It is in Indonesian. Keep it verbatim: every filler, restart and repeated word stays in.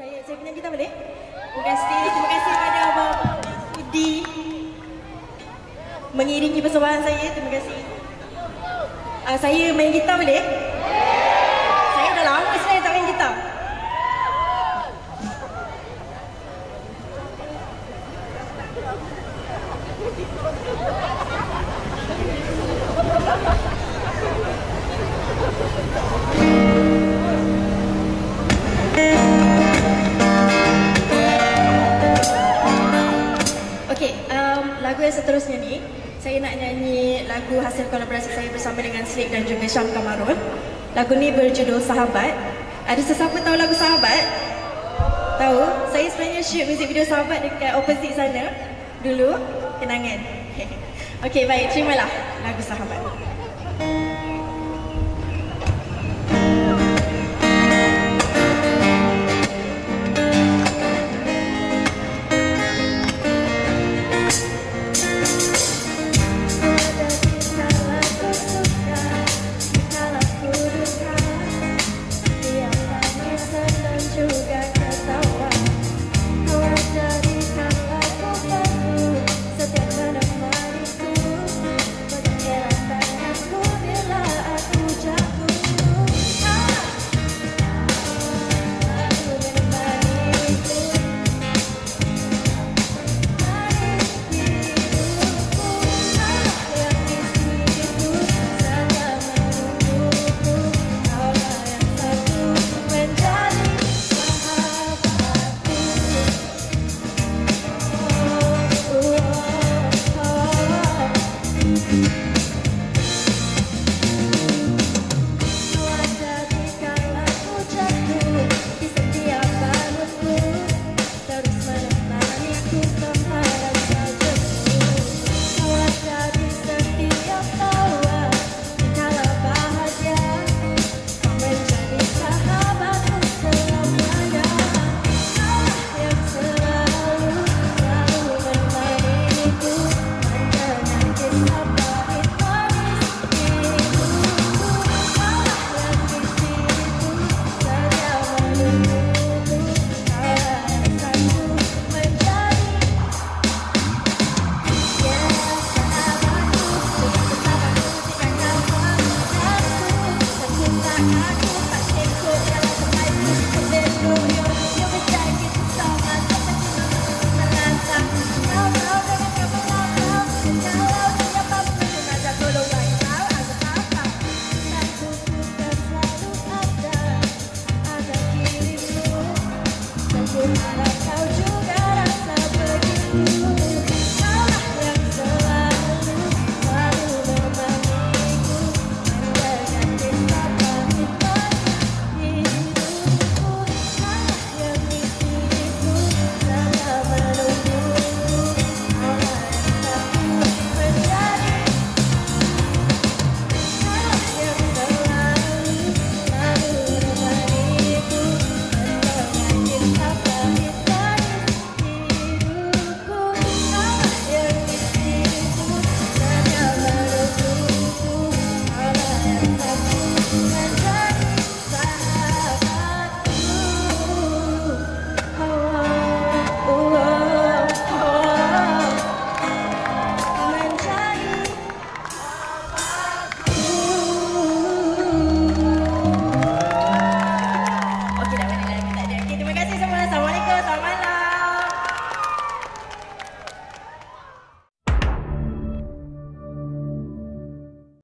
Saya saya pinjam gitar boleh? Terima kasih, terima kasih kepada Abang Sudi mengiringi persembahan saya. Terima kasih. Uh, saya main gitar boleh? Saya dah lama sebenarnya tak main gitar. Okey, um, lagu yang seterusnya ni saya nak nyanyi lagu hasil kolaborasi saya bersama dengan Slick dan juga Syam Kamarul. Lagu ni berjudul Sahabat. Ada sesiapa tahu lagu Sahabat? Tahu? Saya sebenarnya shoot music video Sahabat dekat opposite sana dulu. Kenangan. Okey, baik, terimalah lagu Sahabat. Ada dirimu, tentu harap